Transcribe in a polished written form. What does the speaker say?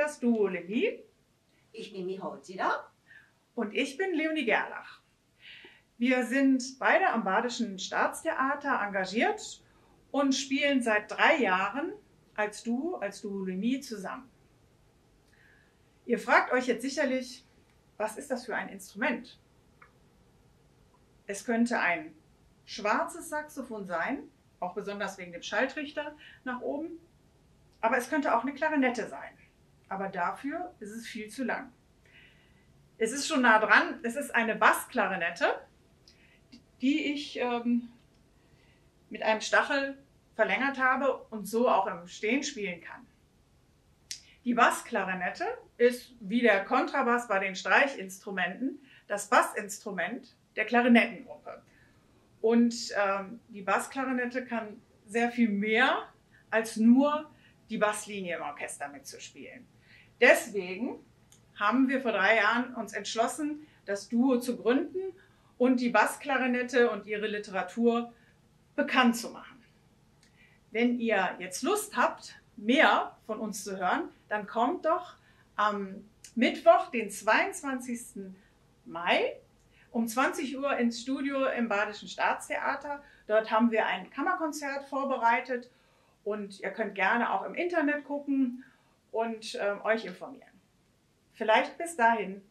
das Duo Leonie. Ich bin Miho Ojira. Und ich bin Leonie Gerlach. Wir sind beide am Badischen Staatstheater engagiert und spielen seit 3 Jahren als Duo Leonie zusammen. Ihr fragt euch jetzt sicherlich, was ist das für ein Instrument? Es könnte ein schwarzes Saxophon sein, auch besonders wegen dem Schalltrichter nach oben. Aber es könnte auch eine Klarinette sein. Aber dafür ist es viel zu lang. Es ist schon nah dran, es ist eine Bassklarinette, die ich mit einem Stachel verlängert habe und so auch im Stehen spielen kann. Die Bassklarinette ist wie der Kontrabass bei den Streichinstrumenten das Bassinstrument der Klarinettengruppe. Und die Bassklarinette kann sehr viel mehr als nur die Basslinie im Orchester mitzuspielen. Deswegen haben wir vor 3 Jahren uns entschlossen, das Duo zu gründen und die Bassklarinette und ihre Literatur bekannt zu machen. Wenn ihr jetzt Lust habt, mehr von uns zu hören, dann kommt doch am Mittwoch, den 22. Mai, um 20 Uhr ins Studio im Badischen Staatstheater. Dort haben wir ein Kammerkonzert vorbereitet und ihr könnt gerne auch im Internet gucken und euch informieren. Vielleicht bis dahin.